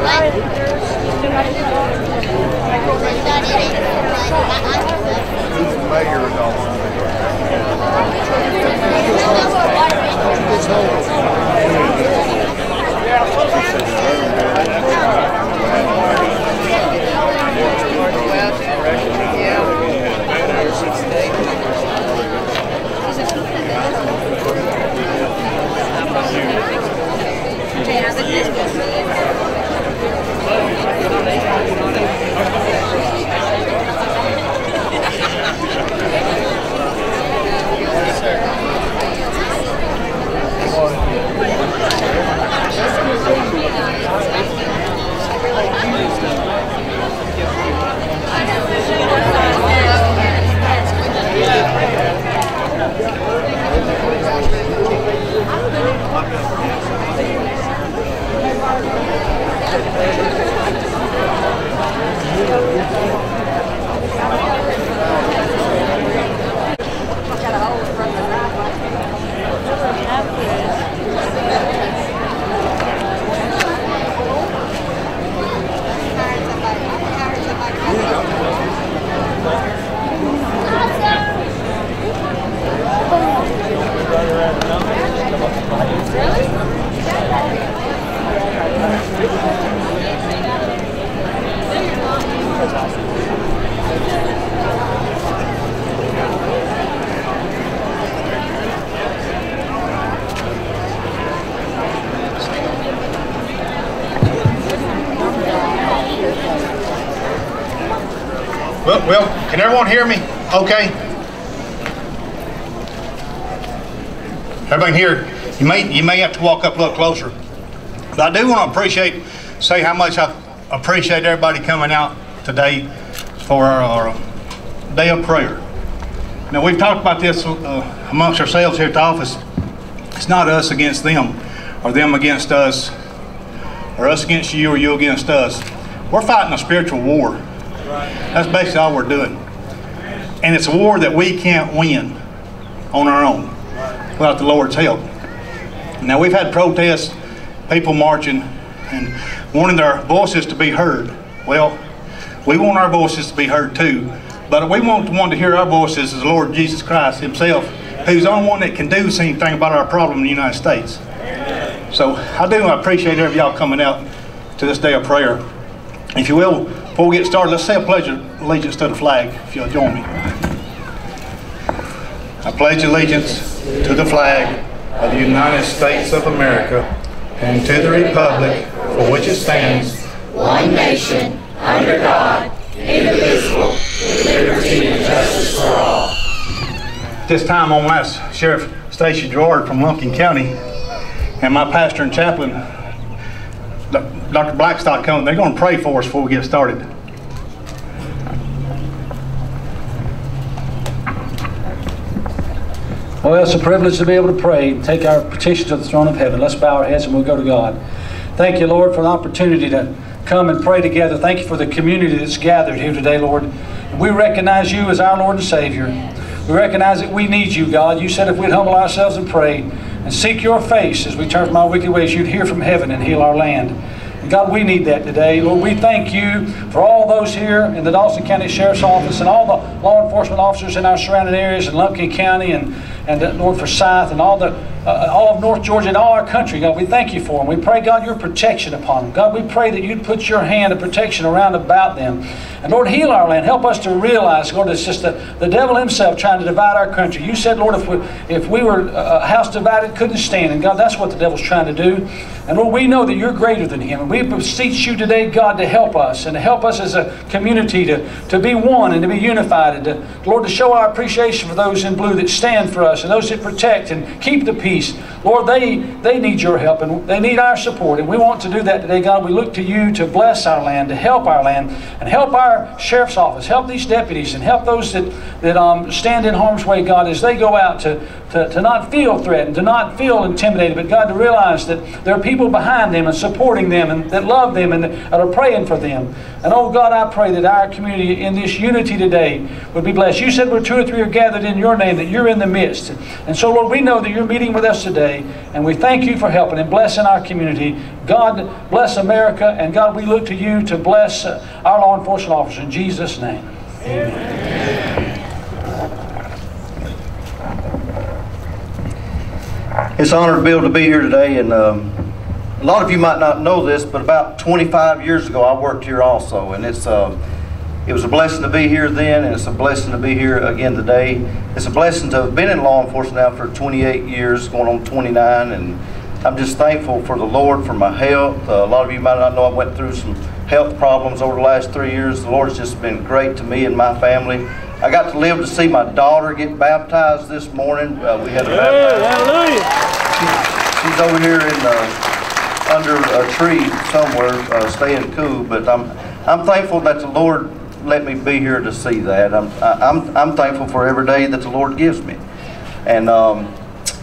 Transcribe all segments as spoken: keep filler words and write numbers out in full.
He's the mayor of Dawson. Well, well, can everyone hear me? Okay. Everybody here, you may you may have to walk up a little closer. But I do want to appreciate, say how much I appreciate everybody coming out today for our, our day of prayer. Now we've talked about this uh, amongst ourselves here at the office. It's not us against them, or them against us, or us against you, or you against us. We're fighting a spiritual war. That's basically all we're doing. And it's a war that we can't win on our own without the Lord's help. Now we've had protests, people marching and wanting their voices to be heard. Well, we want our voices to be heard too, but we want the one to hear our voices is the Lord Jesus Christ himself, who's the only one that can do anything about our problem in the United States. So I do appreciate every y'all coming out to this day of prayer. If you will, before we get started, let's say a pledge of allegiance to the flag, if you'll join me. I pledge allegiance to the flag of the United States of America and to the republic for which it stands, one nation, under God, indivisible, with liberty and justice for all. This time I'm going to ask Sheriff Stacy Gerard from Lumpkin County and my pastor and chaplain, Doctor Blackstock, come. They're going to pray for us before we get started. Well, it's a privilege to be able to pray and take our petition to the throne of heaven. Let's bow our heads and we'll go to God. Thank you, Lord, for the opportunity to come and pray together. Thank you for the community that's gathered here today, Lord. We recognize you as our Lord and Savior. We recognize that we need you, God. You said if we'd humble ourselves and pray and seek your face as we turn from our wicked ways, you'd hear from heaven and heal our land. And God, we need that today. Lord, we thank you for all those here in the Dawson County Sheriff's Office and all the law enforcement officers in our surrounding areas in Lumpkin County and, and uh, North Forsyth and all the uh, all of North Georgia and all our country. God, we thank you for them. We pray, God, your protection upon them. God, we pray that you'd put your hand of protection around about them. And Lord, heal our land. Help us to realize, Lord, it's just the, the devil himself trying to divide our country. You said, Lord, if we, if we were a house divided, couldn't stand. And God, that's what the devil's trying to do. And Lord, we know that you're greater than him. And we beseech you today, God, to help us and to help us as a community to, to be one and to be unified. And to, Lord, to show our appreciation for those in blue that stand for us and those that protect and keep the peace. Lord, they, they need your help and they need our support. And we want to do that today, God. We look to you to bless our land, to help our land, and help our sheriff's office, help these deputies, and help those that, that um, stand in harm's way, God, as they go out to, to, to not feel threatened, to not feel intimidated, but God, to realize that there are people behind them and supporting them and that love them and that are praying for them. And oh God, I pray that our community in this unity today would be blessed. You said where two or three are gathered in your name, that you're in the midst. placed. And so, Lord, we know that you're meeting with us today, and we thank you for helping and blessing our community. God, bless America, and God, we look to you to bless uh, our law enforcement officers. In Jesus' name, amen. It's an honor to be able to be here today, and um, a lot of you might not know this, but about twenty-five years ago I worked here also, and it's uh, it was a blessing to be here then, and it's a blessing to be here again today. It's a blessing to have been in law enforcement now for twenty-eight years, going on twenty-nine, and I'm just thankful for the Lord, for my health. Uh, a lot of you might not know I went through some health problems over the last three years. The Lord has just been great to me and my family. I got to live to see my daughter get baptized this morning. Uh, we had a baptism. She, she's over here in uh, under a tree somewhere, uh, staying cool. But I'm I'm thankful that the Lord let me be here to see that. I'm I'm I'm thankful for every day that the Lord gives me, and um,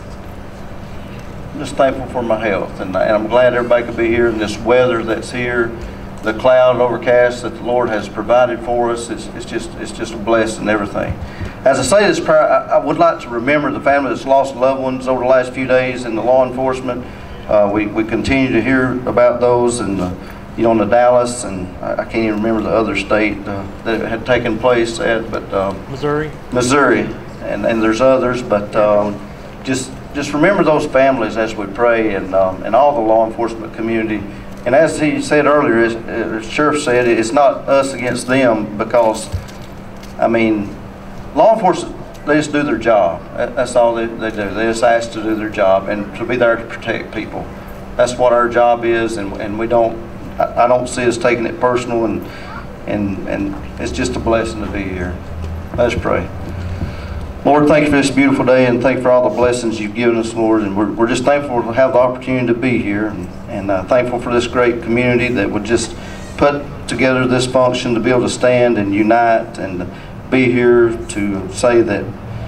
I'm just thankful for my health. And, and I'm glad everybody could be here in this weather that's here. The cloud overcast that the Lord has provided for us, it's, it's just it's just a blessing and everything. As I say this prayer, I, I would like to remember the family that's lost loved ones over the last few days in the law enforcement. Uh, we, we continue to hear about those, and uh, you know, in the Dallas, and I, I can't even remember the other state uh, that it had taken place at, but um, Missouri. Missouri, and, and there's others, but um, just just remember those families as we pray, and um, and all the law enforcement community. And as he said earlier, as the sheriff said, it's not us against them, because, I mean, law enforcement, they just do their job. That's all they, they do. They just ask to do their job and to be there to protect people. That's what our job is, and, and we don't, I, I don't see us taking it personal, and, and, and it's just a blessing to be here. Let's pray. Lord, thank you for this beautiful day, and thank you for all the blessings you've given us, Lord. And we're, we're just thankful to have the opportunity to be here, and, and uh, thankful for this great community that would just put together this function to be able to stand and unite and be here to say that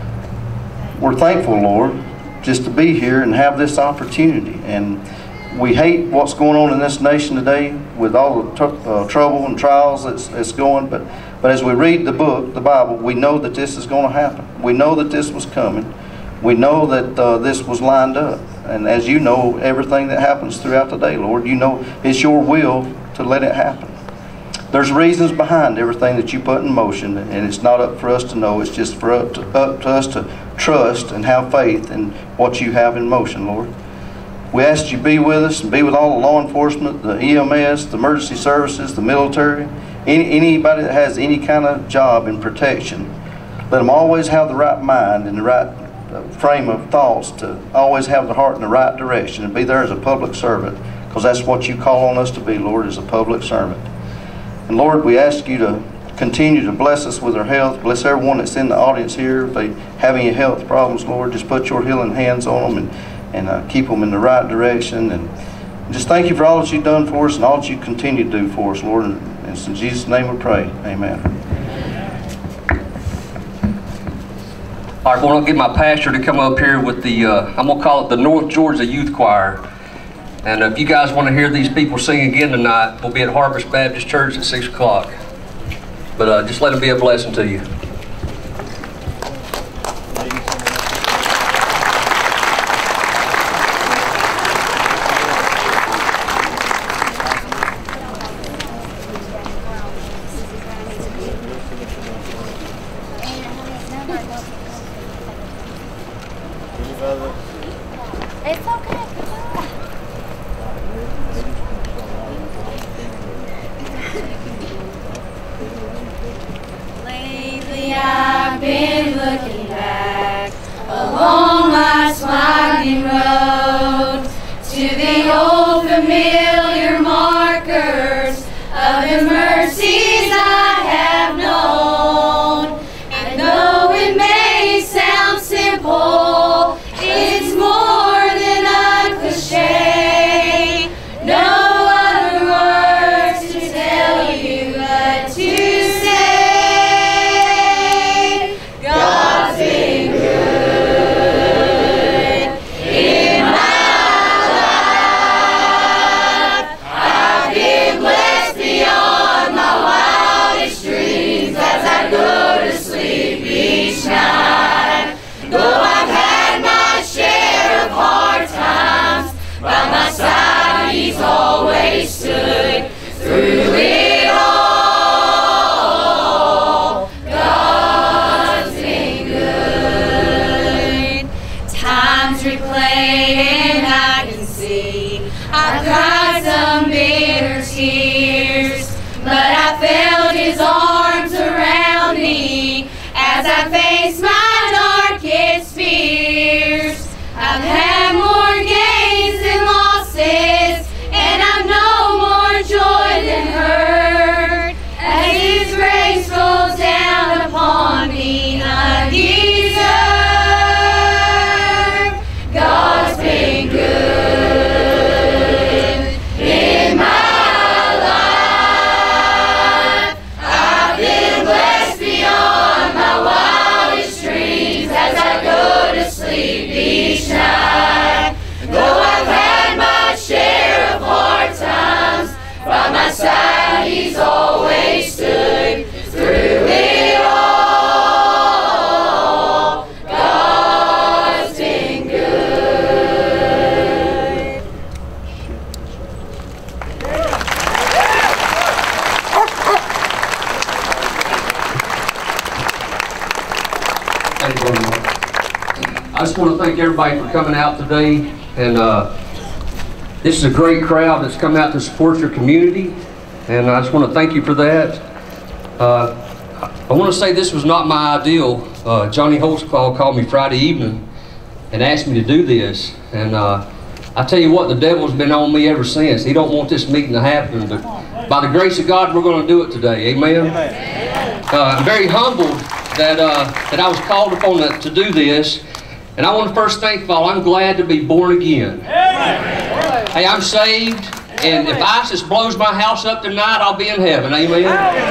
we're thankful, Lord, just to be here and have this opportunity. And we hate what's going on in this nation today with all the tr uh, trouble and trials that's, that's going, but But as we read the book, the Bible, we know that this is going to happen. We know that this was coming. We know that uh, this was lined up. And as you know, everything that happens throughout the day, Lord, you know it's your will to let it happen. There's reasons behind everything that you put in motion, and it's not up for us to know. It's just for up to, up to us to trust and have faith in what you have in motion, Lord. We ask that you be with us and be with all the law enforcement, the E M S, the emergency services, the military, Any, anybody that has any kind of job in protection. Let them always have the right mind and the right frame of thoughts to always have the heart in the right direction and be there as a public servant, because that's what you call on us to be, Lord, as a public servant. And Lord, we ask you to continue to bless us with our health. Bless everyone that's in the audience here. If they have any health problems, Lord, just put your healing hands on them, and, and uh, keep them in the right direction. And just thank you for all that you've done for us and all that you continue to do for us, Lord. And, And it's in Jesus' name we pray. Amen. All right, I'm going to get my pastor to come up here with the, uh, I'm going to call it the North Georgia Youth Choir. And if you guys want to hear these people sing again tonight, we'll be at Harvest Baptist Church at six o'clock. But uh, just let them be a blessing to you. It's okay. Lately He's always stood through it all. God's been good. Times replay and I can see I cried some bitter tears, but I felt His arms around me as I faced my darkest fears. I've had more gains than losses, and I've known more joy than hurt, as His grace rolls down upon me I deserve. God's been good in my life. I've been blessed beyond my wildest dreams as I go to sleep each night. Though I've had my share of hard times, by my side He's always stood through it all. God's been good. Thank you very much. I just want to thank everybody for coming out today, and uh, this is a great crowd that's come out to support your community, and I just want to thank you for that. Uh, I want to say this was not my ideal. Uh, Johnny Holtzclaw called me Friday evening and asked me to do this, and uh, I tell you what, the devil's been on me ever since. He don't want this meeting to happen, but by the grace of God, we're going to do it today. Amen. Amen. Uh, I'm very humbled that uh, that I was called upon to, to do this. And I want to first thank you all. I'm glad to be born again. Amen. Hey, I'm saved, and if ISIS blows my house up tonight, I'll be in heaven. Amen.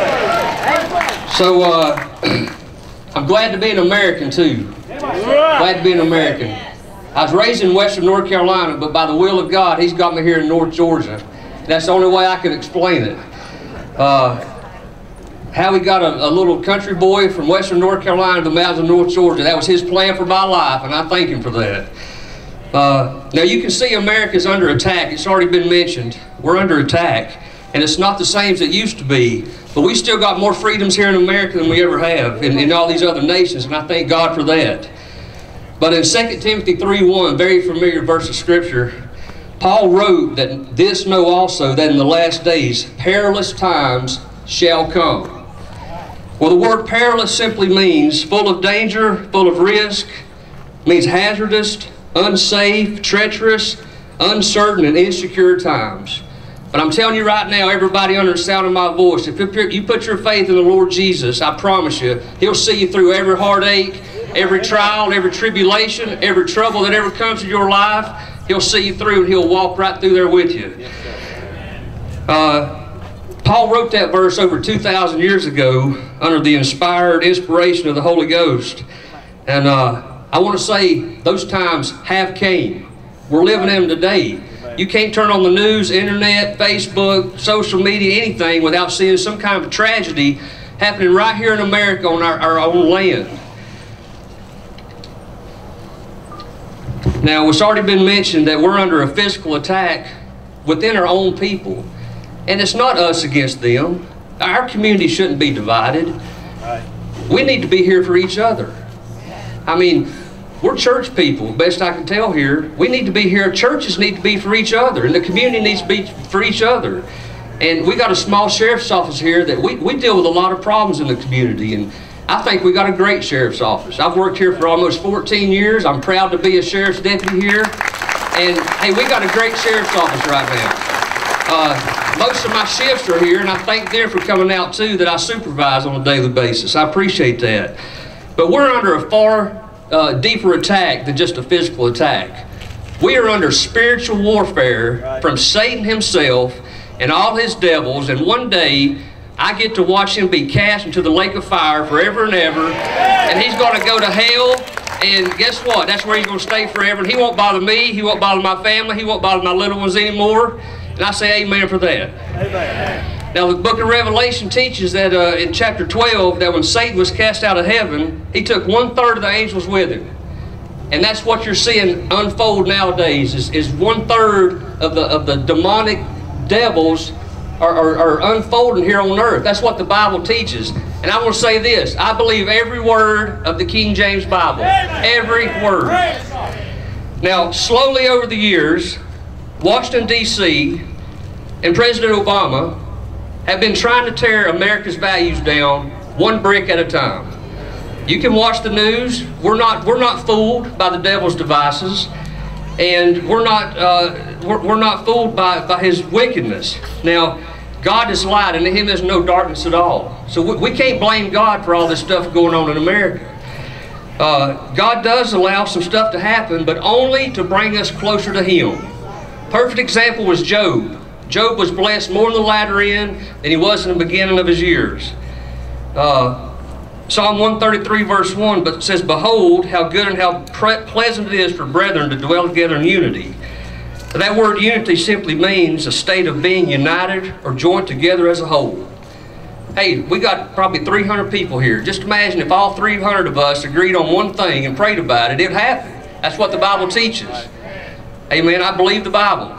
So uh, I'm glad to be an American too. Glad to be an American. I was raised in Western North Carolina, but by the will of God, He's got me here in North Georgia. That's the only way I can explain it. Uh, How He got a, a little country boy from Western North Carolina to the mountains of North Georgia. That was His plan for my life, and I thank Him for that. Uh, now you can see America's under attack. It's already been mentioned. We're under attack, and it's not the same as it used to be. But we still got more freedoms here in America than we ever have in, in all these other nations, and I thank God for that. But in Second Timothy three one, very familiar verse of Scripture, Paul wrote that this know also, that in the last days perilous times shall come. Well, the word perilous simply means full of danger, full of risk, means hazardous, unsafe, treacherous, uncertain, and insecure times. But I'm telling you right now, everybody under the sound of my voice, if you put your faith in the Lord Jesus, I promise you, He'll see you through every heartache, every trial, every tribulation, every trouble that ever comes to your life. He'll see you through, and He'll walk right through there with you. Uh, Paul wrote that verse over two thousand years ago under the inspired inspiration of the Holy Ghost. And uh, I want to say those times have came. We're living in them today. You can't turn on the news, internet, Facebook, social media, anything without seeing some kind of tragedy happening right here in America on our, our own land. Now, it's already been mentioned that we're under a physical attack within our own people. And it's not us against them. Our community shouldn't be divided. We need to be here for each other. I mean, we're church people, best I can tell here. We need to be here. Churches need to be for each other, and the community needs to be for each other. And we got a small sheriff's office here that we, we deal with a lot of problems in the community, and I think we got a great sheriff's office. I've worked here for almost fourteen years. I'm proud to be a sheriff's deputy here. And hey, we got a great sheriff's office right now. Uh, most of my shifts are here, and I thank them for coming out too, that I supervise on a daily basis. I appreciate that. But we're under a far uh, deeper attack than just a physical attack. We are under spiritual warfare right. from Satan himself and all his devils, and one day I get to watch him be cast into the lake of fire forever and ever, and he's going to go to hell. And guess what? That's where he's going to stay forever. And he won't bother me. He won't bother my family. He won't bother my little ones anymore. And I say amen for that. Amen. Now, the book of Revelation teaches that uh, in chapter twelve, that when Satan was cast out of heaven, he took one-third of the angels with him. And that's what you're seeing unfold nowadays, is, is one-third of the, of the demonic devils are, are, are unfolding here on earth. That's what the Bible teaches. And I want to say this, I believe every word of the King James Bible. Every word. Now, slowly over the years, Washington, D C and President Obama have been trying to tear America's values down one brick at a time. You can watch the news. We're not, we're not fooled by the devil's devices, and we're not, uh, we're, we're not fooled by, by his wickedness. Now, God is light, and in him is no darkness at all. So we, we can't blame God for all this stuff going on in America. Uh, God does allow some stuff to happen, but only to bring us closer to him. Perfect example was Job. Job was blessed more in the latter end than he was in the beginning of his years. Uh, Psalm one thirty-three verse one but says, "Behold, how good and how pleasant it is for brethren to dwell together in unity." That word unity simply means a state of being united or joined together as a whole. Hey, we got probably three hundred people here. Just imagine if all three hundred of us agreed on one thing and prayed about it, it'd happen. That's what the Bible teaches. Amen. I believe the Bible.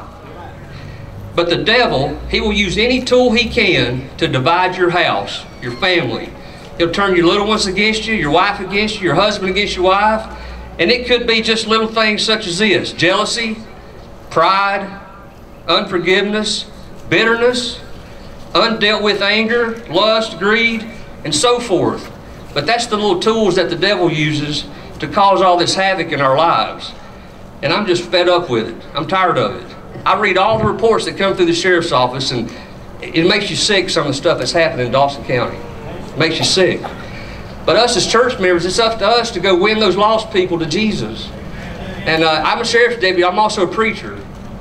But the devil, he will use any tool he can to divide your house, your family. He'll turn your little ones against you, your wife against you, your husband against your wife. And it could be just little things such as this: jealousy, pride, unforgiveness, bitterness, undealt with anger, lust, greed, and so forth. But that's the little tools that the devil uses to cause all this havoc in our lives. And I'm just fed up with it. I'm tired of it. I read all the reports that come through the sheriff's office, and it makes you sick, some of the stuff that's happening in Dawson County. It makes you sick. But us as church members, it's up to us to go win those lost people to Jesus. And uh, I'm a sheriff's deputy. I'm also a preacher.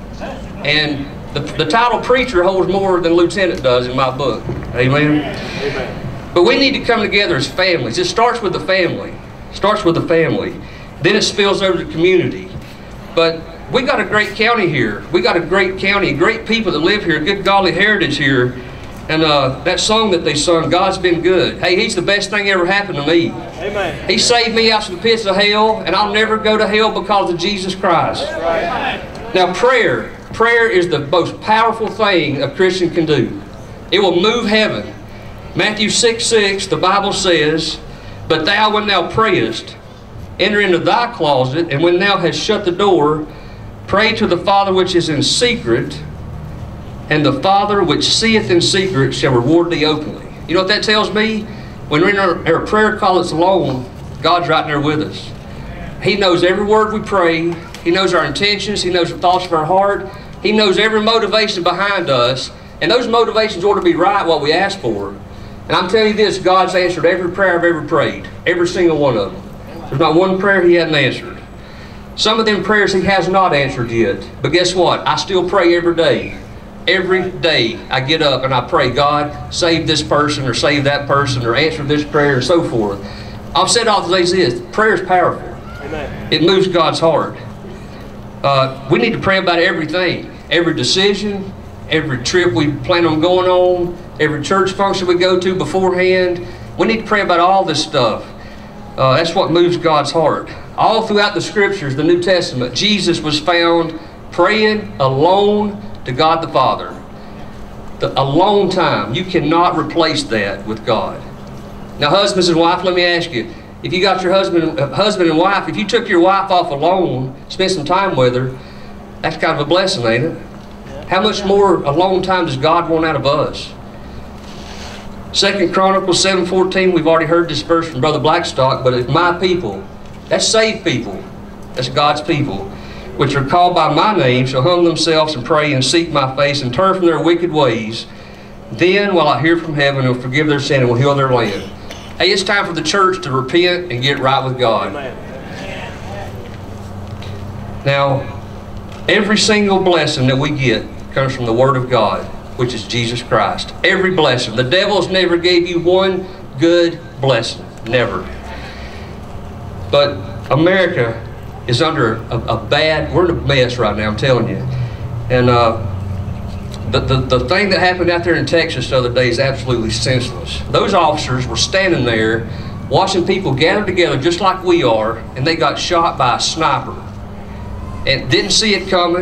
And the, the title preacher holds more than lieutenant does in my book. Amen? Amen. But we need to come together as families. It starts with the family. It starts with the family. Then it spills over to the community. But we got a great county here. We got a great county, great people that live here, good godly heritage here. And uh, that song that they sung, God's been good. Hey, he's the best thing ever happened to me. Amen. He saved me out of the pits of hell, and I'll never go to hell because of Jesus Christ. Right. Now, prayer. Prayer is the most powerful thing a Christian can do. It will move heaven. Matthew six six, the Bible says, "But thou, when thou prayest, enter into thy closet, and when thou hast shut the door, pray to the Father which is in secret, and the Father which seeth in secret shall reward thee openly." You know what that tells me? When we're in our, our prayer closets alone, God's right there with us. He knows every word we pray. He knows our intentions. He knows the thoughts of our heart. He knows every motivation behind us. And those motivations ought to be right, what we ask for. And I'm telling you this, God's answered every prayer I've ever prayed. Every single one of them. There's not one prayer He hasn't answered. Some of them prayers He has not answered yet. But guess what? I still pray every day. Every day I get up and I pray, God, save this person or save that person or answer this prayer and so forth. I've said all today is this: prayer is powerful. Amen. It moves God's heart. Uh, we need to pray about everything. Every decision, every trip we plan on going on, every church function we go to beforehand. We need to pray about all this stuff. Uh, that's what moves God's heart. All throughout the Scriptures, the New Testament, Jesus was found praying alone to God the Father. The alone time. You cannot replace that with God. Now, husbands and wives, let me ask you, if you got your husband, uh, husband and wife, if you took your wife off alone, spent some time with her, that's kind of a blessing, ain't it? How much more alone time does God want out of us? Second Chronicles seven fourteen, we've already heard this verse from Brother Blackstock, but it's my people. That's saved people. That's God's people, which are called by my name, shall humble themselves and pray and seek my face and turn from their wicked ways. Then will I hear from heaven and will forgive their sin and will heal their land. Hey, it's time for the church to repent and get right with God. Now, every single blessing that we get comes from the Word of God, which is Jesus Christ. Every blessing. The devil's never gave you one good blessing. Never. But America is under a, a bad, we're in a mess right now, I'm telling you. And uh, the, the, the thing that happened out there in Texas the other day is absolutely senseless. Those officers were standing there watching people gather together just like we are, and they got shot by a sniper. And didn't see it coming,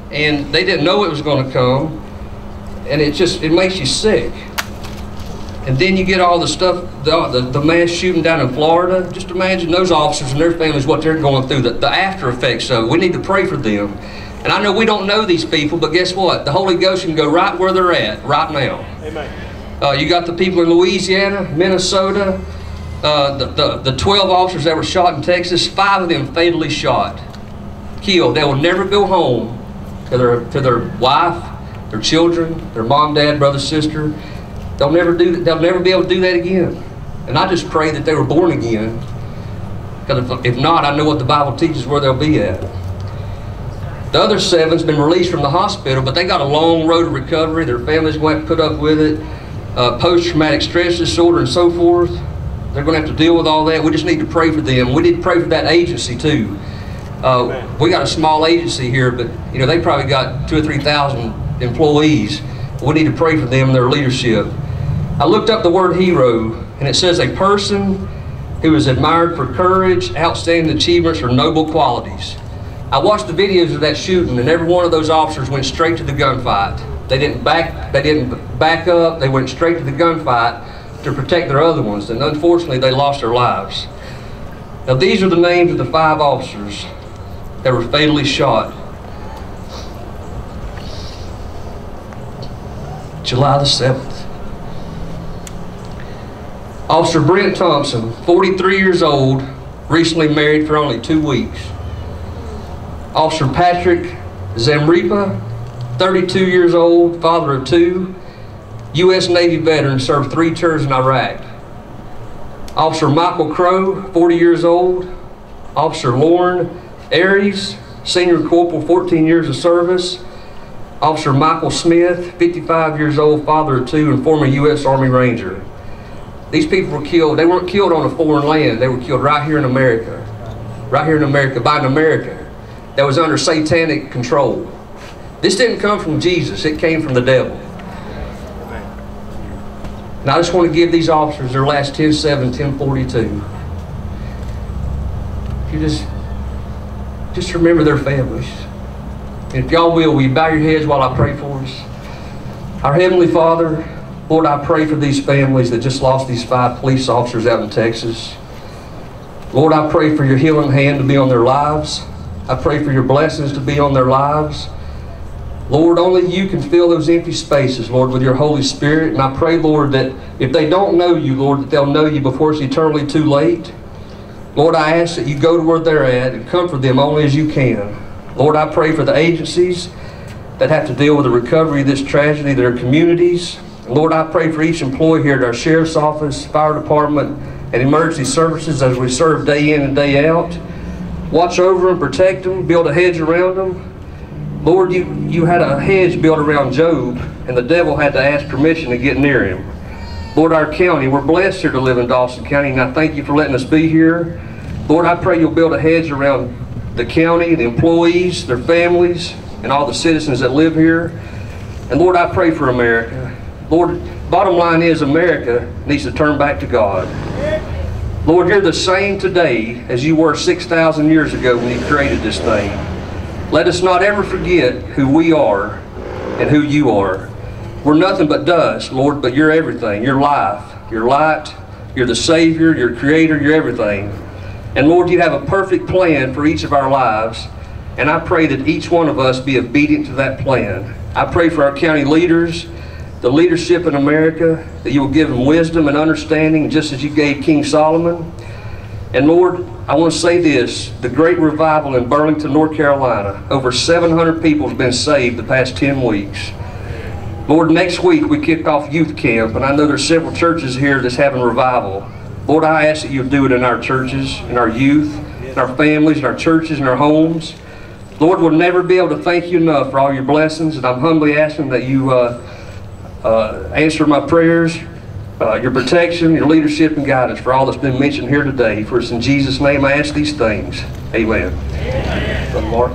and they didn't know it was going to come, and it just, it makes you sick. And then you get all the stuff, the, the, the mass shooting down in Florida. Just imagine those officers and their families, what they're going through, the, the after effects of it. We need to pray for them. And I know we don't know these people, but guess what? The Holy Ghost can go right where they're at, right now. Amen. Uh, you got the people in Louisiana, Minnesota, uh, the, the, the twelve officers that were shot in Texas, five of them fatally shot, killed. They will never go home to their, to their wife, their children, their mom, dad, brother, sister. They'll never do that. They'll never be able to do that again. And I just pray that they were born again. Because if, if not, I know what the Bible teaches where they'll be at. The other seven's been released from the hospital, but they got a long road to recovery. Their families going to have to put up with it. Uh, post-traumatic stress disorder and so forth. They're going to have to deal with all that. We just need to pray for them. We need to pray for that agency too. Uh, we got a small agency here, but you know they probably got two or three thousand employees. We need to pray for them and their leadership. I looked up the word hero, and it says a person who is admired for courage, outstanding achievements, or noble qualities. I watched the videos of that shooting, and every one of those officers went straight to the gunfight. They didn't back, they didn't back up. They went straight to the gunfight to protect their other ones, and unfortunately, they lost their lives. Now, these are the names of the five officers that were fatally shot. July the seventh. Officer Brent Thompson, forty-three years old, recently married for only two weeks. Officer Patrick Zamripa, thirty-two years old, father of two, U S Navy veteran, served three tours in Iraq. Officer Michael Crow, forty years old. Officer Lauren Aries, senior corporal, fourteen years of service. Officer Michael Smith, fifty-five years old, father of two, and former U S Army Ranger. These people were killed. They weren't killed on a foreign land. They were killed right here in America. Right here in America, by an American that was under satanic control. This didn't come from Jesus. It came from the devil. And I just want to give these officers their last ten seven, ten forty-two. If you just, just remember their families. And if y'all will, will you bow your heads while I pray for us? Our Heavenly Father, Lord, I pray for these families that just lost these five police officers out in Texas. Lord, I pray for your healing hand to be on their lives. I pray for your blessings to be on their lives. Lord, only you can fill those empty spaces, Lord, with your Holy Spirit. And I pray, Lord, that if they don't know you, Lord, that they'll know you before it's eternally too late. Lord, I ask that you go to where they're at and comfort them only as you can. Lord, I pray for the agencies that have to deal with the recovery of this tragedy, their communities. Lord, I pray for each employee here at our Sheriff's Office, Fire Department, and Emergency Services as we serve day in and day out. Watch over them, protect them, build a hedge around them. Lord, you, you had a hedge built around Job, and the devil had to ask permission to get near him. Lord, our county, we're blessed here to live in Dawson County, and I thank you for letting us be here. Lord, I pray you'll build a hedge around the county, the employees, their families, and all the citizens that live here. And Lord, I pray for America. Lord, bottom line is America needs to turn back to God. Lord, you're the same today as you were six thousand years ago when you created this thing. Let us not ever forget who we are and who you are. We're nothing but dust, Lord, but you're everything. You're life, you're light, you're the Savior, you're Creator, you're everything. And Lord, you have a perfect plan for each of our lives. And I pray that each one of us be obedient to that plan. I pray for our county leaders, the leadership in America, that you will give them wisdom and understanding just as you gave King Solomon. And Lord, I want to say this, the great revival in Burlington, North Carolina, over seven hundred people have been saved the past ten weeks. Lord, next week we kick off youth camp, and I know there's several churches here that's having revival. Lord, I ask that you'll do it in our churches, in our youth, in our families, in our churches, in our homes. Lord, we'll never be able to thank you enough for all your blessings, and I'm humbly asking that you uh, uh, answer my prayers, uh, your protection, your leadership, and guidance for all that's been mentioned here today. For it's in Jesus' name I ask these things. Amen. Amen. Brother Mark.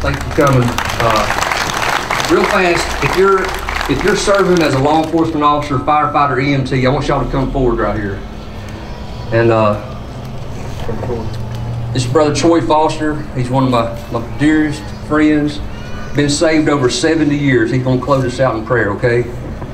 Thank you for coming. Uh, real fast, if you're if you're serving as a law enforcement officer, firefighter, E M T, I want y'all to come forward right here. And uh, this is Brother Troy Foster. He's one of my, my dearest friends. Been saved over seventy years. He's going to close us out in prayer, okay?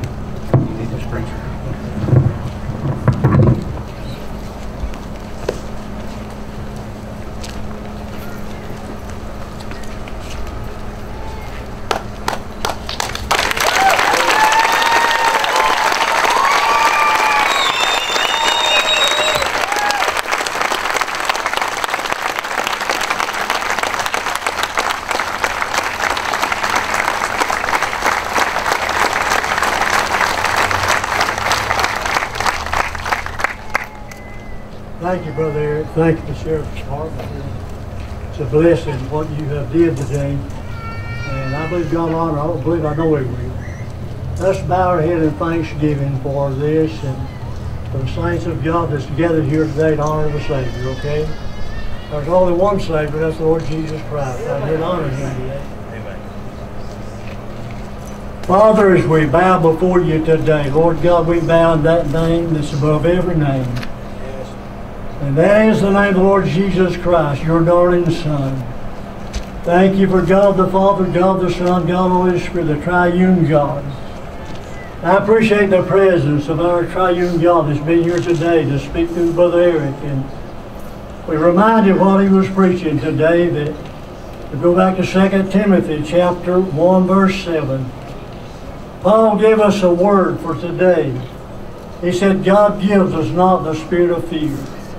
Thank you, Brother Eric. Thank you, the Sheriff's Department. It's a blessing what you have did today. And I believe God will honor. I don't believe I know He will. Let's bow our head in thanksgiving for this and for the saints of God that's gathered here today to honor the Savior, okay? There's only one Savior, that's the Lord Jesus Christ. I'm here to honor Him today. Father, as we bow before you today, Lord God, we bow in that name that's above every name. And that is the name of the Lord Jesus Christ, your darling Son. Thank you for God the Father, God the Son, God the Holy Spirit, the triune God. I appreciate the presence of our triune God that's been here today to speak to Brother Eric. And we reminded what he was preaching today that to go back to Second Timothy chapter one, verse seven. Paul gave us a word for today. He said, God gives us not the spirit of fear.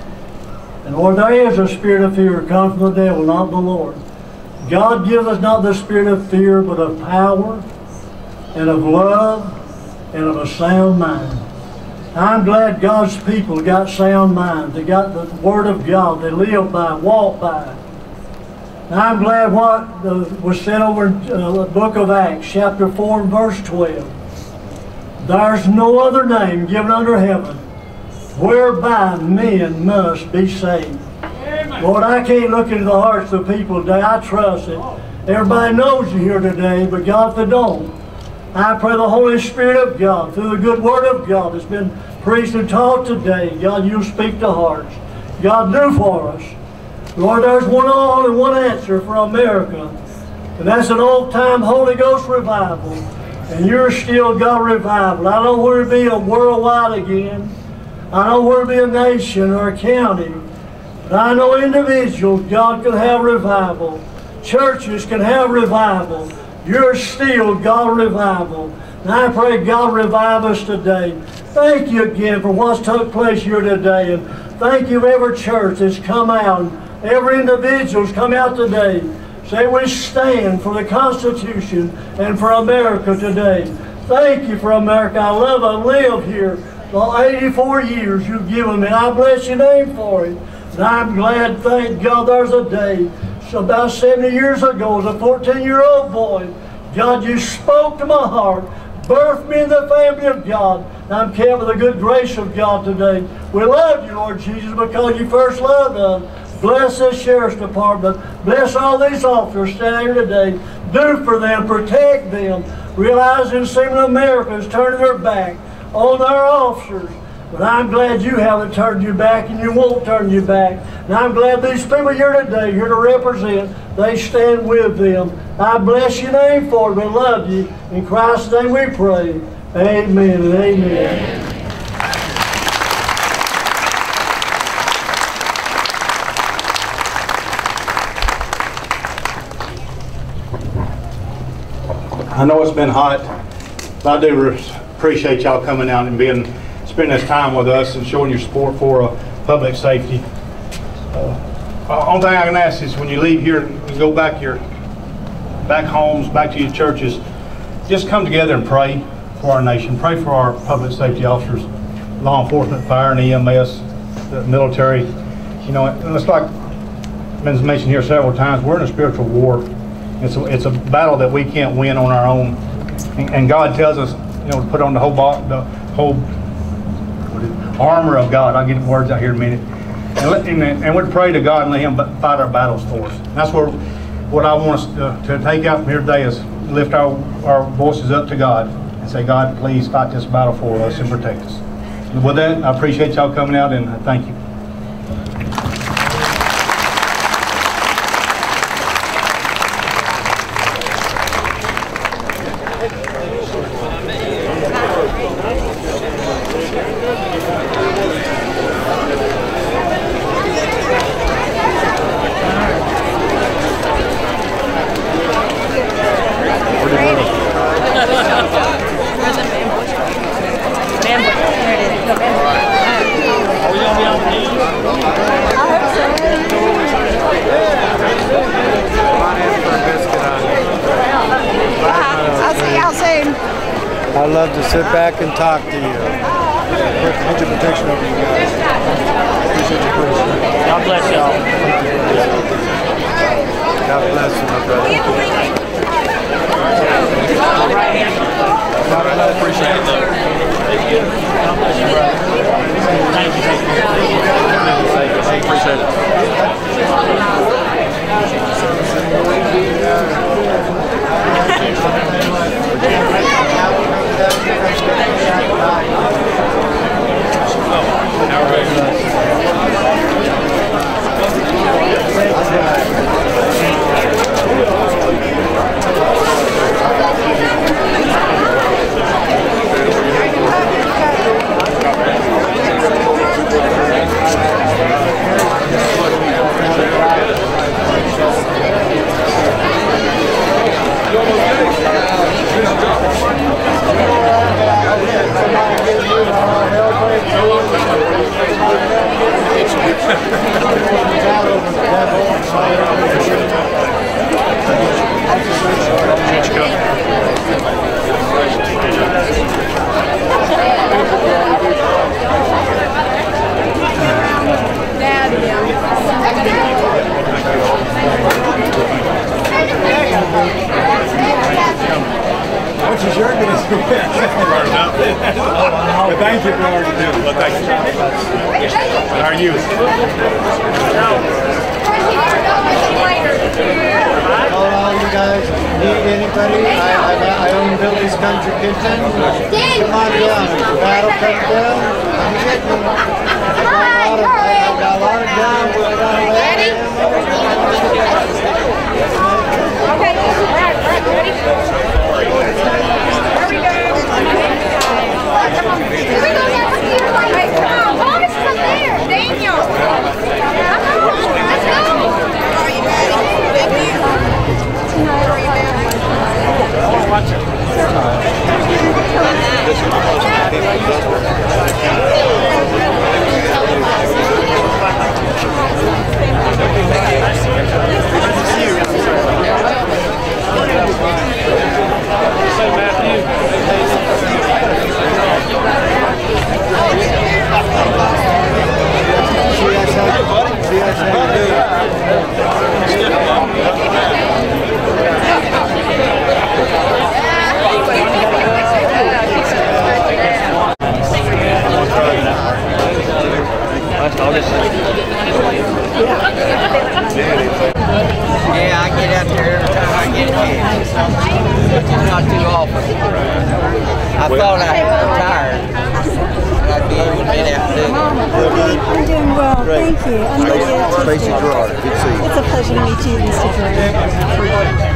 And Lord, there is a spirit of fear comes from the devil, not the Lord. God gives us not the spirit of fear, but of power and of love and of a sound mind. I'm glad God's people got sound minds. They got the Word of God. They live by, walk by. And I'm glad what uh, was said over in uh, the book of Acts, chapter four and verse twelve. There's no other name given under heaven whereby men must be saved. Amen. Lord, I can't look into the hearts of people today. I trust it. Everybody knows you here today, but God, if they don't, I pray the Holy Spirit of God, through the good Word of God that's been preached and taught today, God, you speak to hearts. God, do for us. Lord, there's one only one answer for America, and that's an old-time Holy Ghost revival. And you're still God revival. I don't want to be a worldwide again. I don't want to be a nation or a county. But I know individuals, God can have revival. Churches can have revival. You're still God revival. And I pray God revive us today. Thank you again for what's took place here today. And thank you every church that's come out. Every individual's come out today. Say we stand for the Constitution and for America today. Thank you for America. I love I live here. The eighty-four years you've given me. I bless your name for it. And I'm glad, thank God, there's a day. So about seventy years ago, as a fourteen-year-old boy, God, you spoke to my heart, birthed me in the family of God. And I'm kept with the good grace of God today. We love you, Lord Jesus, because you first loved us. Bless this Sheriff's Department. Bless all these officers standing here today. Do for them, protect them. Realizing seeming America is turning their back on their officers. But I'm glad you haven't turned your back and you won't turn your back. And I'm glad these people here today, here to represent, they stand with them. I bless your name for it. We love you. In Christ's name we pray. Amen and amen. I know it's been hot, but I do appreciate y'all coming out and being spending this time with us and showing your support for uh, public safety. Uh, the only thing I can ask is when you leave here and go back your back homes, back to your churches, just come together and pray for our nation. Pray for our public safety officers, law enforcement, fire and E M S, the military. You know, and it's like been mentioned here several times, we're in a spiritual war. It's a, it's a battle that we can't win on our own. And, and God tells us, you know, to put on the whole, the whole armor of God. I'll get the words out here in a minute. And, let, and, and we'd pray to God and let Him fight our battles for us. That's where what I want us to, to take out from here today is lift our, our voices up to God and say, God, please fight this battle for us and protect us. And with that, I appreciate y'all coming out, and thank you. I'd love to sit back and talk to you. Put your protection over you guys. Appreciate your praise. God bless y'all. God bless you, my brother. I appreciate it, though. Thank you. God bless you, brother. Thank you. Thank you. Appreciate What's your shirt going to do? But thank you for all you do. Well, thank you. How are you? Hello, you guys. Need anybody? I, I, I own Billy's Country Kitchen. Come on down. If the battle comes down, I'm getting you. I've got a lot of guns. Ready? Okay. Ready? Here we go. Come on. Here we go. Hey, come on. Bonus is up there. Daniel. Let's go. Are you ready? Thank you. Watch it. Yeah, I get out there every time I get kids. Not too often. I thought I had retired. I'd be able to get out there. I'm doing well, thank you. I'm Tracy Gerard, good to see you. It's a pleasure to meet you, Mister Gerard.